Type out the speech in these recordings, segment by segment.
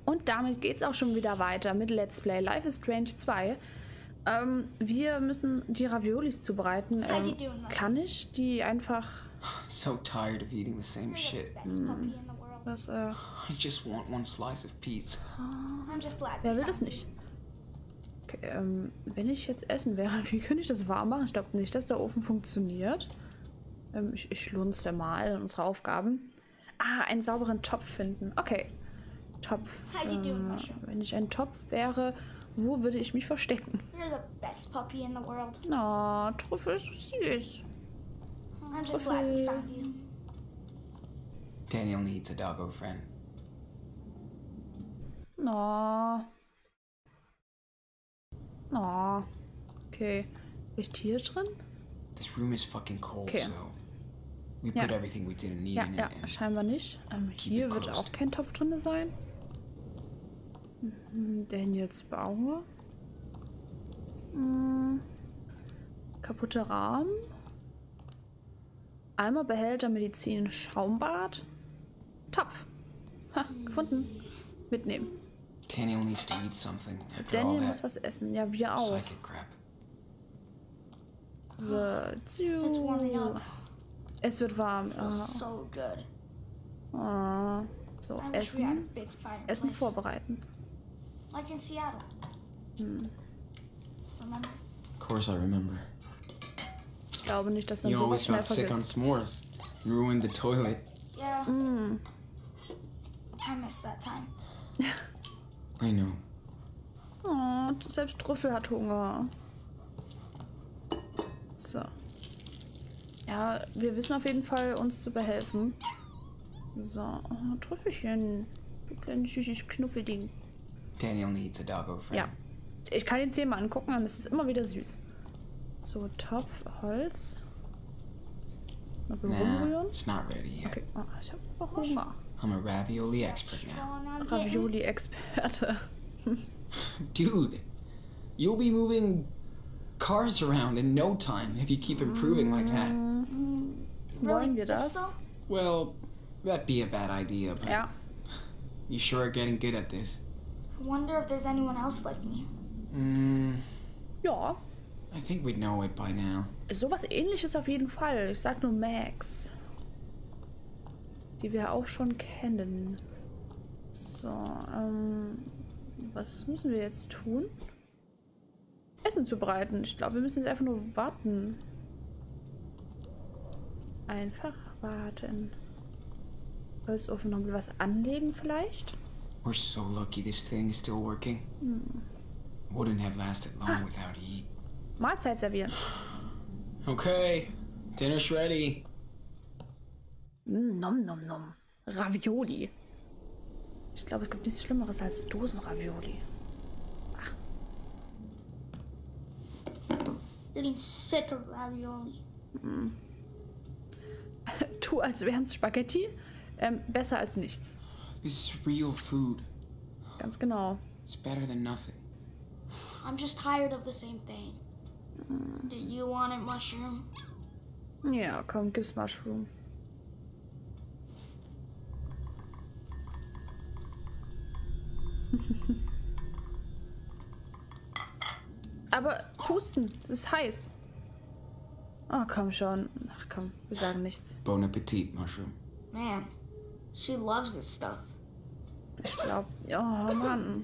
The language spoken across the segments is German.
Und damit geht's auch schon wieder weiter mit Let's Play Life is Strange 2. Wir müssen die Raviolis zubereiten. Kann ich die einfach... So tired of eating the same shit. Was, I just want one slice of pizza. wer will das nicht? Okay, wenn ich jetzt essen wäre, wie könnte ich das warm machen? Ich glaube nicht, dass der Ofen funktioniert. Ich lunze mal unsere Aufgaben. Ah, einen sauberen Topf finden. Okay. Topf. Wenn ich ein Topf wäre, wo würde ich mich verstecken? You're the best puppy in the world. Na, Trüffel ist so süß. I'm just glad we found you. Daniel needs a doggo friend. Na. Na. Okay. Ist hier drin? This room is fucking cold, Okay. so we put everything we didn't need Ja, in it. ja, and scheinbar nicht. Hier wird auch kein Topf drin sein. Daniels Bauer. Kaputte Rahmen. Eimer, Behälter, Medizin, Schaumbad. Topf. Ha, gefunden. Mitnehmen. Daniel needs to eat something. After all Daniel that muss was essen. Ja, wir auch. psychic crap. So, It's warming up. es wird warm. Feels so good. So, I wish we had a Essen. big fireplace. Essen vorbereiten. Like in Seattle. Remember? Of course I remember. Ich glaube nicht, dass man You sowas always schnell got sick on vergisst. s'mores and ruined the toilet. Yeah. I miss that time. I know. Oh, selbst Trüffel hat Hunger. So. Ja, wir wissen auf jeden Fall, uns zu behelfen. So, oh, Trüffelchen. Du kleines süßes Knuffelding. Daniel needs a doggo friend. Ja. Ich kann den 10 mal angucken und es ist immer wieder süß. So, Topf, Holz. Mal Nah, berühren. it's not ready yet. Okay, oh, ich habe auch Hunger. I'm a ravioli expert now. Strong on getting- Ravioli-Experte. Dude, you'll be moving cars around in no time if you keep improving like that. Wollen wir think das? so? Well, that'd be a bad idea, but Ja. you sure are getting good at this. I wonder if there's anyone else like me. Ja. I think we'd know it by now. Sowas ähnliches auf jeden Fall. Ich sag nur Max. Die wir auch schon kennen. So, was müssen wir jetzt tun? Essen zubereiten. Ich glaube, wir müssen jetzt einfach nur warten. Einfach warten. Holzofen, noch was anlegen vielleicht? We're so lucky this thing is still working. Wouldn't have lasted long without heat. Mahlzeit servieren. Okay, dinner's ready. Nom nom nom. Ravioli. Ich glaube, es gibt nichts Schlimmeres als Dosenravioli. Getting sick of ravioli. Tu, als wären es Spaghetti. Besser als nichts. This is real food. Ganz genau. It's better than nothing. I'm just tired of the same thing. Do you want it, mushroom? Ja, komm, gib's Mushroom. Aber husten, das ist heiß. Oh, komm schon. Ach komm, wir sagen nichts. Bon appetit, mushroom. Man, she loves this stuff. Ich glaube, oh Mann.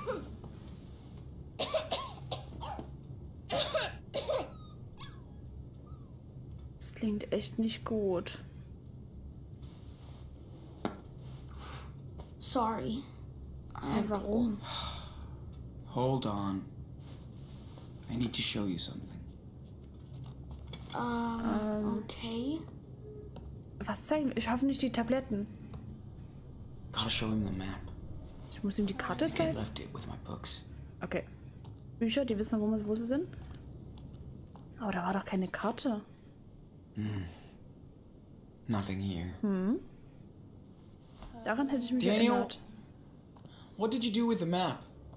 Das klingt echt nicht gut. Sorry. Ja, warum? Hold on. I need to show you something. Okay. Was zeigen? Ich hoffe nicht die Tabletten. Gotta show him the map. Ich muss ihm die Karte I think I zeigen. left it with my books. Okay. Bücher, die wissen, wo sie sind. Aber da war doch keine Karte. Nothing here. Daran hätte ich mich Daniel? erinnert. What did you do with the map?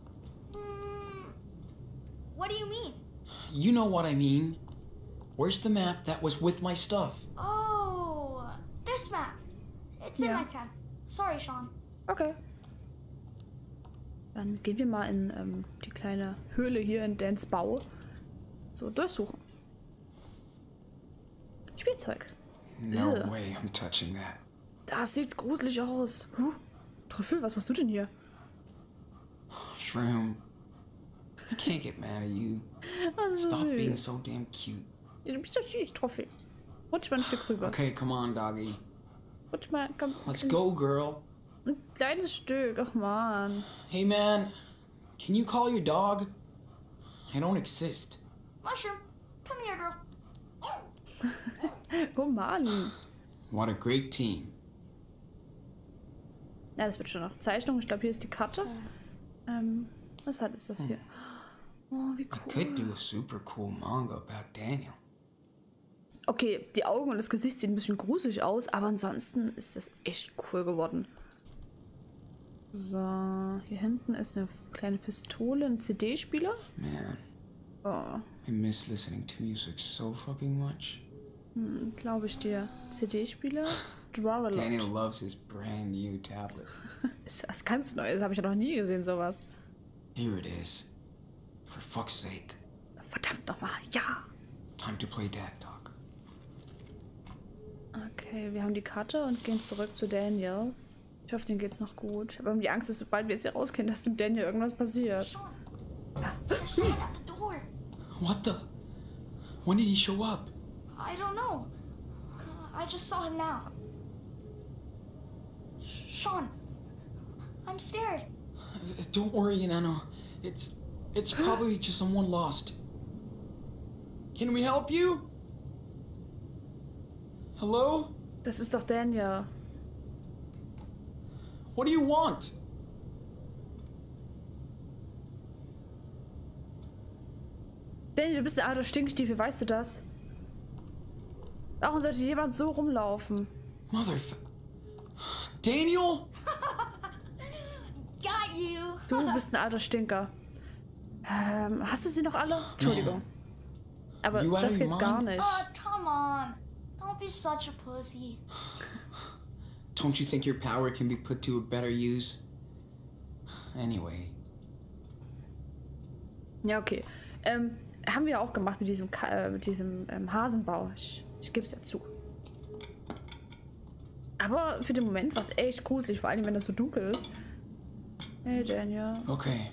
What do you mean? You know what I mean. Where's the map that was with my stuff? Oh, this map. It's in Yeah. my tent. Sorry, Sean. Okay. Dann gehen wir mal in die kleine Höhle hier in Dans Bau. So, durchsuchen. Spielzeug. No way I'm touching that. Das sieht gruselig aus. Trüffel, was machst du denn hier? Shroom. I can't get mad at you. Das ist so Stop being süß. so damn cute. Du bist doch süß, Trüffel. Rutsch mal ein Stück rüber. Okay, come on, doggy. Rutsch mal, komm. Let's go, girl. Ein kleines Stück, ach man. Hey, man. Can you call your dog? I don't exist. Mushroom, come here, girl. Oh Mann. What a great team. Ja, das wird schon noch. Zeichnung, ich glaube, hier ist die Karte. Was ist das hier? Oh, wie I could cool. do a super cool manga about Daniel. Okay, die Augen und das Gesicht sehen ein bisschen gruselig aus, aber ansonsten ist das echt cool geworden. So, hier hinten ist eine kleine Pistole, ein CD-Spieler. Man, Oh, I miss listening to music so fucking much. glaube ich dir. CD-Spieler? Daniel Drawalot. loves his brand new tablet. Ist was ganz Neues, habe ich ja noch nie gesehen, sowas. Here it is. For fuck's sake. Verdammt nochmal, ja. Time to play dad talk. Okay, wir haben die Karte und gehen zurück zu Daniel. Ich hoffe, denen geht's noch gut. Ich habe irgendwie Angst, dass sobald wir jetzt hier rausgehen, dass dem Daniel irgendwas passiert. Sean, there's someone at the door. What the? When did he show up? I don't know. I just saw him now. Sean, I'm scared. Don't worry, Inanno. It's probably just someone lost. Can we help you? Hello? Das ist doch Daniel. What do you want? Daniel, du bist der alte Stinkstiefel, weißt du das? Warum sollte jemand so rumlaufen? Daniel? Got you. Du bist ein alter Stinker. Hast du sie noch alle? Entschuldigung. Aber You out das of geht your gar mind? nicht. Oh, come on. Don't be such a pussy. Don't you think your power can be put to a better use? Anyway. Ja, okay. Haben wir auch gemacht mit diesem, Hasenbau. Ich gebe es ja zu. Aber für den Moment war es echt gruselig, vor allem wenn es so dunkel ist. Hey, Daniel. Okay.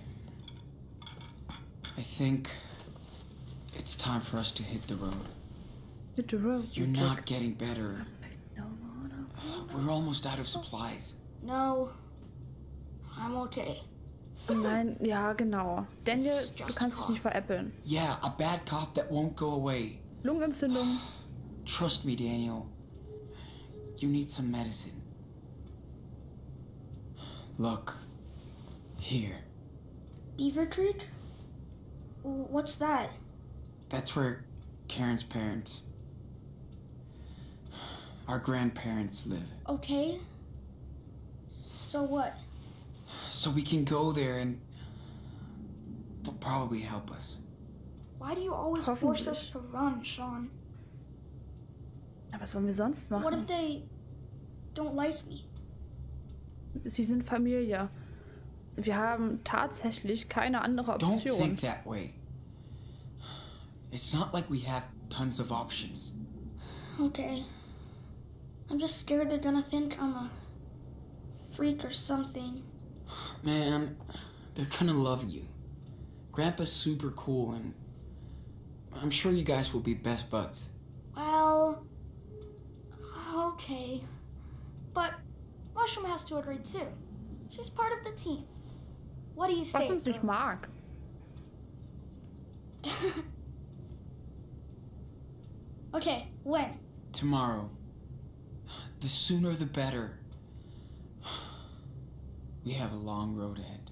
I think it's time for us to hit the road. Hit the road. You're not getting better. No, no. We're almost out of supplies. No, I'm okay. Nein, ja, genau. Daniel, It's du just kannst a dich nicht veräppeln. Yeah, a bad cough that won't go away. Lungenentzündung. Trust me, Daniel. You need some medicine. Look. Here. Beaver Creek? What's that? That's where Karen's parents... our grandparents live. Okay. So what? So we can go there and... they'll probably help us. Why do you always force us to run, Sean? Ja, was wollen wir sonst What if machen? they don't like me? Sie sind Familie. Wir haben tatsächlich keine andere Don't Option. think that way. It's not like we have tons of options. Okay. I'm just scared they're gonna think I'm a freak or something. Man, they're gonna love you. Grandpa's super cool and I'm sure you guys will be best buds. Well, okay. But Mushroom has to agree too. She's part of the team. What do you say? Was uns nicht girl? mag. Okay, when? Tomorrow. The sooner the better. We have a long road ahead.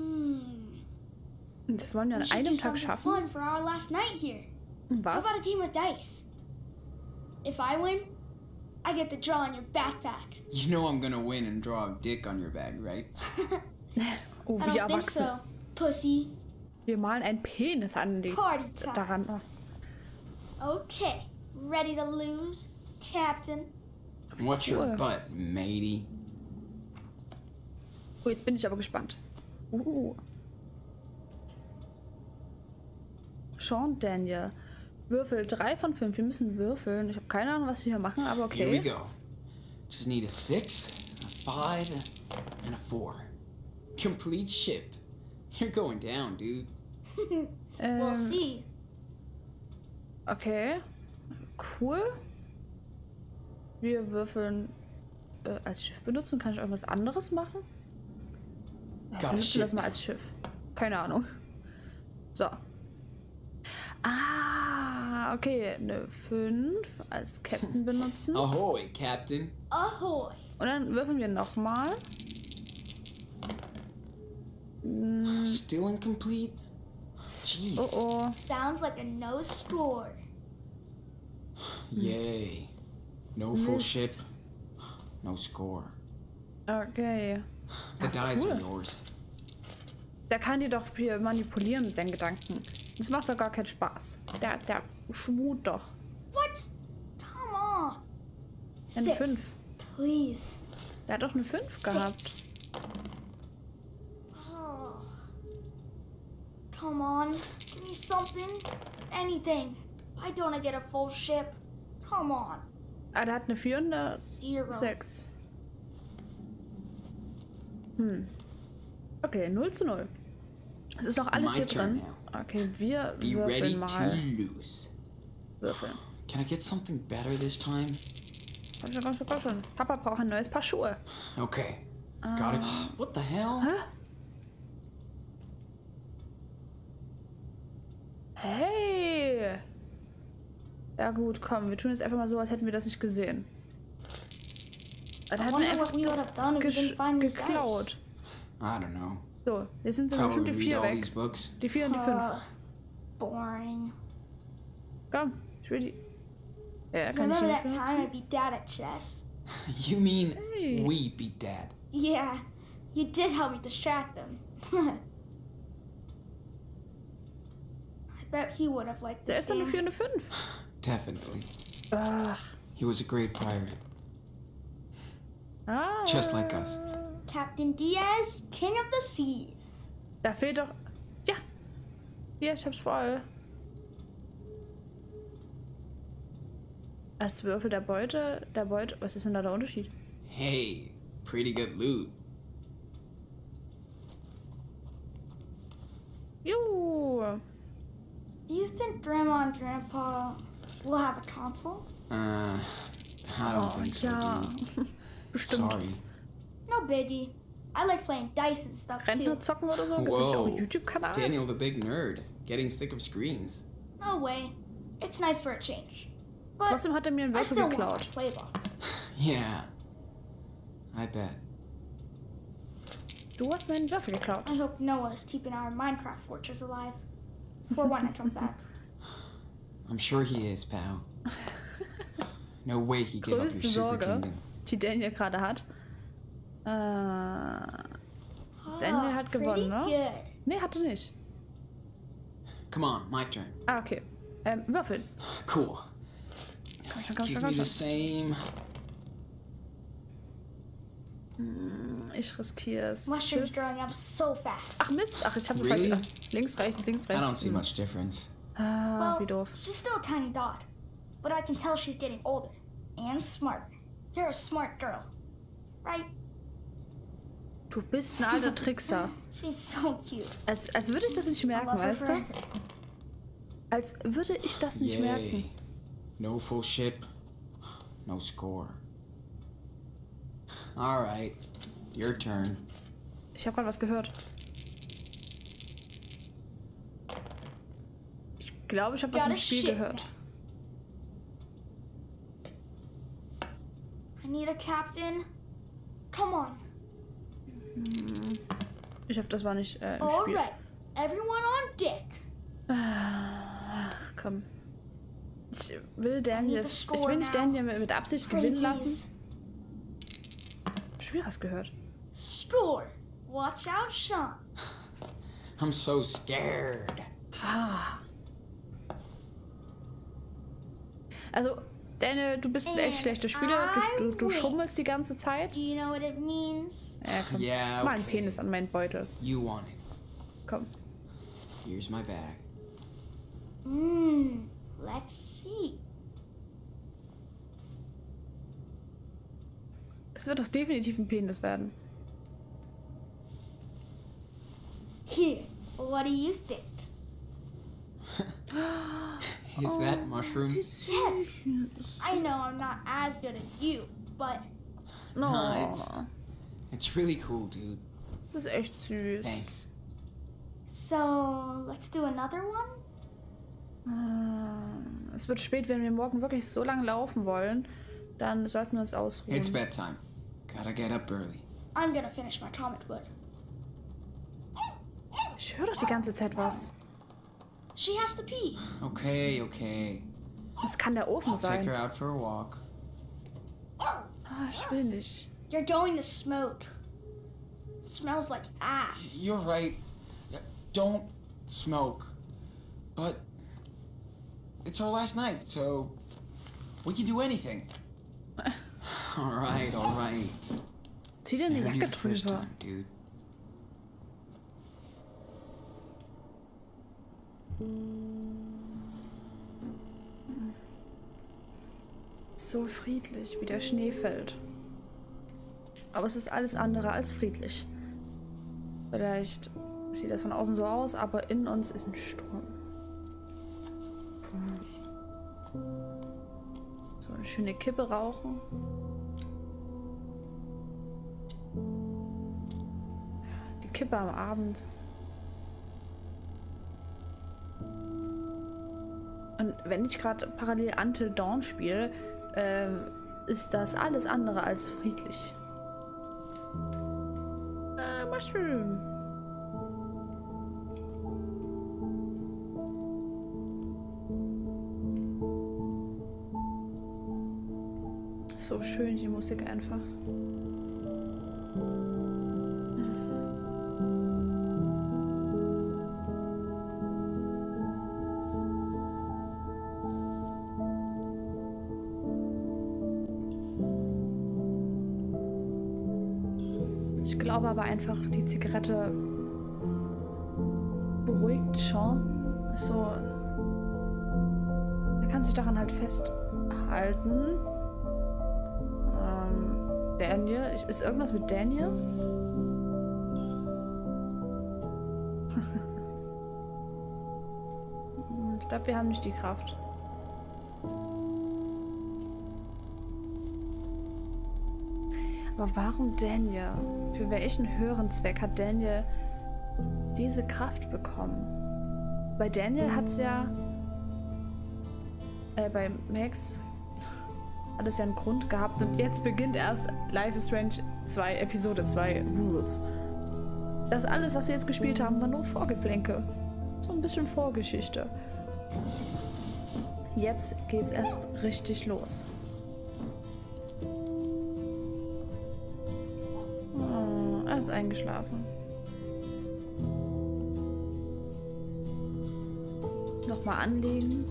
Das wollen wir We an should do einem Tag something schaffen. fun for our last night here. How Was? about a game of dice? If I win, I get to draw on your backpack. You know I'm gonna win and draw a dick on your back, right? Oh, I wie don't think erwachsen. so, pussy. Wir malen einen Penis an die Party time. daran. Okay, ready to lose, Captain? What's your Cool. butt, matey? Oh, jetzt bin ich aber gespannt. Sean Daniel. Würfel 3 von 5. Wir müssen würfeln. Ich habe keine Ahnung, was wir hier machen, aber Here we okay. go. Just need a 6, a 5, and a 4. Complete ship. You're going down, dude. We'll see. Okay. Cool. Wir würfeln als Schiff benutzen. Kann ich irgendwas anderes machen? Wir Got a benutzen das ship. mal als Schiff. Keine Ahnung. So. Ah, okay. Eine 5 als Captain benutzen. Ahoy, Captain. Ahoy. Und dann würfeln wir nochmal. Still incomplete? Jeez. Oh oh. Sounds like a no score. Yay. No full Mist. ship. No score. Okay. The dice cool. are yours. Der kann die doch hier manipulieren mit seinen Gedanken. Das macht doch gar keinen Spaß. Der schmut doch. What? Come on. Eine 6. 5. Please. Der hat doch eine 5 gehabt. 6. Oh. Come on. Give me something. Anything. Why don't I get a full ship? Come on. Ah, der hat eine 4 und eine 0. 6. Okay, 0:0. Es ist noch alles My hier turn drin. Okay, wir Be ready würfeln to mal. lose. Würfeln. Can I get something better this time? Komm schon. Papa braucht ein neues Paar Schuhe. Okay. Got it. What the hell? Hey! Ja gut, komm, wir tun jetzt einfach mal so, als hätten wir das nicht gesehen. Da hat mir wonder einfach what we would have done if we didn't find these guys. geklaut. I don't know. So, jetzt sind dann bestimmt Probably die read 4 all weg. these books. Die 4 und die 5. Boring. Komm, ich will die... Ja, kann ich Remember nicht that time I benutzen. beat Dad at chess? You mean Hey. we beat Dad? Yeah, you did help me distract them. I bet he would have liked Der this ist dann eine 4 game. und eine 5. Definitely. Ach. He was a great pirate. Ah. Just like us. Captain Diaz, King of the Seas. Da fehlt doch... Ja. Hier, ich hab's voll. Als Würfel der Beute... Was ist denn da der Unterschied? Hey, pretty good loot. Juhu. Do you think Grandma and Grandpa will have a console? I don't think so, ja. dude. Bestimmt. Sorry. No biggie. I like playing dice and stuff Rentner too. zocken oder so? Gibt es nicht auch einen Whoa. YouTube-Kanal? Daniel the big nerd. Getting sick of screens. No way. It's nice for a change. But Trotzdem hat er mir einen I Würfel still want my geklaut. playbox. Yeah. I bet. Du hast meinen Würfel geklaut. I hope Noah is keeping our Minecraft fortress alive for when I come back. I'm sure he is, pal. No way he gave up your Größte super Sorge, kingdom. die Daniel gerade hat. Daniel hat pretty gewonnen, ne? good. Nee, hatte nicht. Come on, my turn. Ah, okay. Würfeln. Cool. Komm schon, komm Give schon, me komm the schon. same. Ich riskiere es. Mushrooms growing up so fast. Ach Mist, ach, ich habe Really? Links, rechts, links, I rechts. don't see much difference. Ah, wie doof. she's still a tiny dot, but I can tell she's getting older and smarter. You're a smart girl, right? Du bist ein alter Trickser. She's so cute. Als würde ich das nicht merken, Love her weißt du? forever. Als würde ich das nicht merken. Yay. No full ship. No score. Alright. Your turn. Ich habe gerade was gehört. Ich glaube, ich habe was Got im a Spiel ship gehört. I need a captain. Come on. Ich hoffe, das war nicht im All Spiel. right, everyone on deck. Ach, komm. Ich will Daniel. need the Ich score will nicht now. Daniel mit Absicht Pretty gewinnen lassen. please. Schon wieder was gehört. Score. Watch out, Sean. I'm so scared. Also, Daniel, du bist ein echt schlechter Spieler. Du I schummelst die ganze Zeit. Do you know what it means? Ja, komm. Yeah, Mal einen okay. Penis an meinen Beutel. You want it. Komm. Here's my bag. Let's see. Es wird doch definitiv ein Penis werden. Here, what do you think? Is that mushroom? Yes. I know I'm not as good as you, but No. It's really cool, dude. Das ist echt süß. Thanks. so let's do another one? Es wird spät, wenn wir morgen wirklich so lange laufen wollen. Dann sollten wir uns ausruhen. It's bedtime. Gotta get up early. I'm gonna finish my comic book. Ich höre doch die ganze Zeit was. She has to pee. Okay. Das kann der Ofen I'll take her sein. out for a walk. Ich will nicht. You're going to smoke. Smells like ass. You're right. Yeah, don't smoke. But it's our last night, so we can do anything. All right. Zieh dir I eine heard you Jacke the first drüber. time, dude. So friedlich, wie der Schnee fällt. Aber es ist alles andere als friedlich. Vielleicht sieht das von außen so aus, aber in uns ist ein Sturm. So eine schöne Kippe rauchen. Die Kippe am Abend. Und wenn ich gerade parallel Until Dawn spiele, ist das alles andere als friedlich. Mushroom. So schön die Musik einfach. Ich glaube aber einfach, die Zigarette beruhigt Sean. Ist so. Er kann sich daran halt festhalten. Daniel. Ist irgendwas mit Daniel? Ich glaube, wir haben nicht die Kraft. Aber warum Daniel? Für welchen höheren Zweck hat Daniel diese Kraft bekommen? Bei Daniel hat es ja... bei Max hat es ja einen Grund gehabt und jetzt beginnt erst Life is Strange 2, Episode 2, Rules. Das alles, was wir jetzt gespielt haben, war nur Vorgeplänke. So ein bisschen Vorgeschichte. Jetzt geht's erst richtig los. Oh, er ist eingeschlafen. Nochmal anlegen.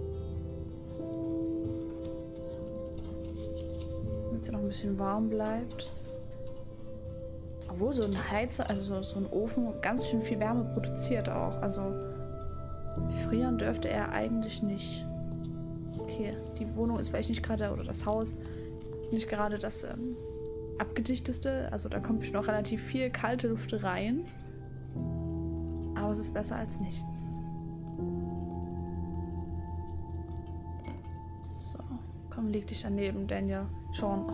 Damit es noch ein bisschen warm bleibt. Obwohl so ein Heizer, also so ein Ofen ganz schön viel Wärme produziert auch. Also frieren dürfte er eigentlich nicht. Okay, die Wohnung ist vielleicht nicht gerade, oder das Haus, nicht gerade das abgedichteste. Also da kommt noch relativ viel kalte Luft rein. Aber es ist besser als nichts. So, komm, leg dich daneben, Daniel. Sean.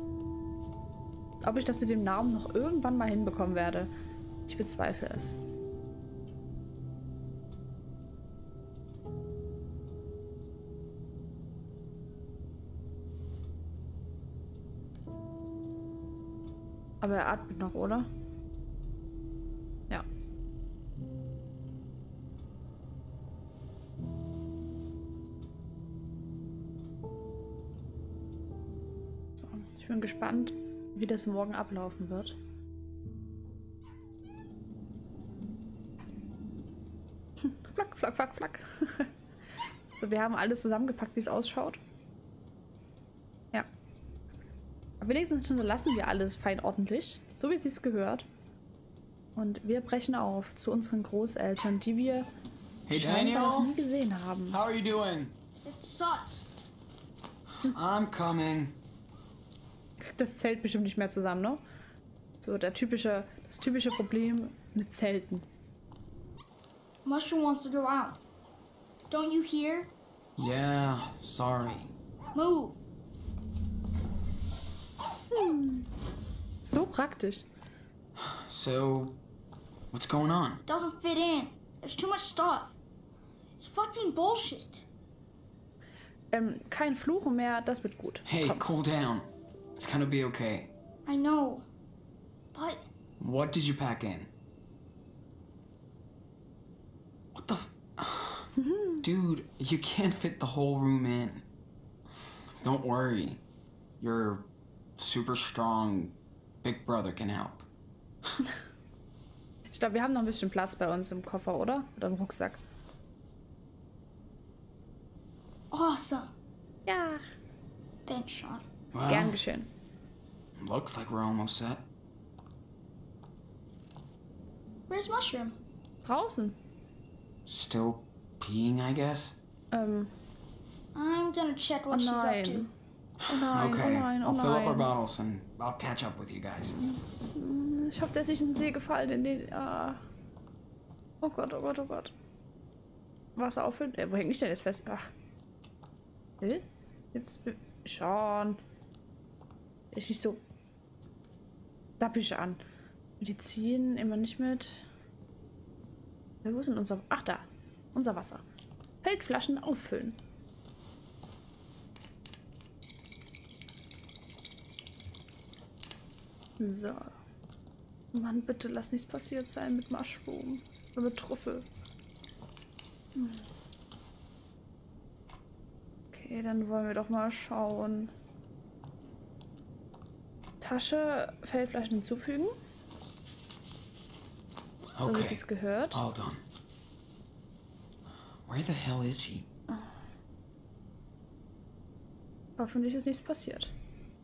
Ob ich das mit dem Namen noch irgendwann mal hinbekommen werde, ich bezweifle es. Aber er atmet noch, oder? Ja. So, ich bin gespannt, wie das morgen ablaufen wird. Flack, flack, flack, flack. So, wir haben alles zusammengepackt, wie es ausschaut. Ja. Aber wenigstens hinterlassen wir alles fein ordentlich, so wie es sich gehört. Und wir brechen auf zu unseren Großeltern, die wir Hey, scheinbar noch Daniel? nie gesehen haben. How are you doing? It sucks. I'm coming. Das Zelt bestimmt nicht mehr zusammen, ne? So das typische Problem mit Zelten. Mushroom wants to go out. Don't you hear? Yeah, sorry. Move. So praktisch. So, what's going on? It doesn't fit in. There's too much stuff. It's fucking bullshit. Kein Fluchen mehr, das wird gut. Hey, Komm. cool down. It's gonna be okay. I know. But What did you pack in? What the Dude, you can't fit the whole room in. Don't worry. Your super strong big brother can help. Ich glaube, wir haben noch ein bisschen Platz bei uns im Koffer, oder? Oder im Rucksack. awesome. Ja. Thanks, Sean. Well, Gern geschehen. looks like we're almost set. Where's Mushroom? Draußen. Still peeing, I guess? I'm gonna check what Oh she's up nein. to. Oh nein, Okay, oh nein, oh I'll fill up our nein. bottles and I'll catch up with you guys. Ich hoffe, der ist nicht in den See gefallen. In den, Oh Gott, oh Gott, oh Gott. Wasser auffüllen? Wo hängt ich denn jetzt fest? Ach. Jetzt schon. Ich nicht so dappig an. Medizin immer nicht mit. Wo ist denn unser... Ach, da. Unser Wasser. Feldflaschen auffüllen. So. Mann, bitte lass nichts passiert sein mit Mushroom. Oder mit Trüffel. Okay, dann wollen wir doch mal schauen. Tasche, Feldflaschen hinzufügen. So wie Okay, es gehört. all done. Where the hell is he? Hoffentlich ist nichts passiert.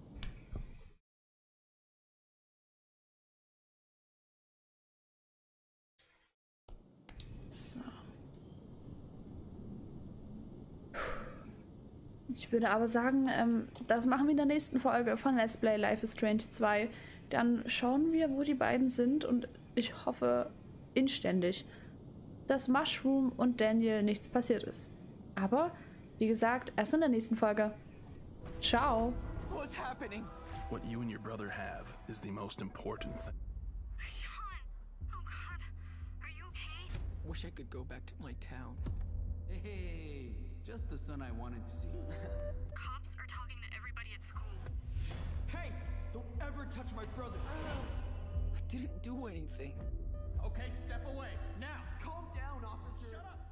So. Ich würde aber sagen, das machen wir in der nächsten Folge von Let's Play Life is Strange 2. Dann schauen wir, wo die beiden sind und ich hoffe inständig, dass Mushroom und Daniel nichts passiert ist. Aber, wie gesagt, erst in der nächsten Folge. Ciao! What's happening? What you and your brother have is the most important thing. Sean! Oh God. Are you okay? Wish I could go back to my town. Hey, just the son I wanted to see. Cops are talking to everybody at school. Hey, don't ever touch my brother. I didn't do anything. Okay, step away, now. Calm down, officer. Shut up.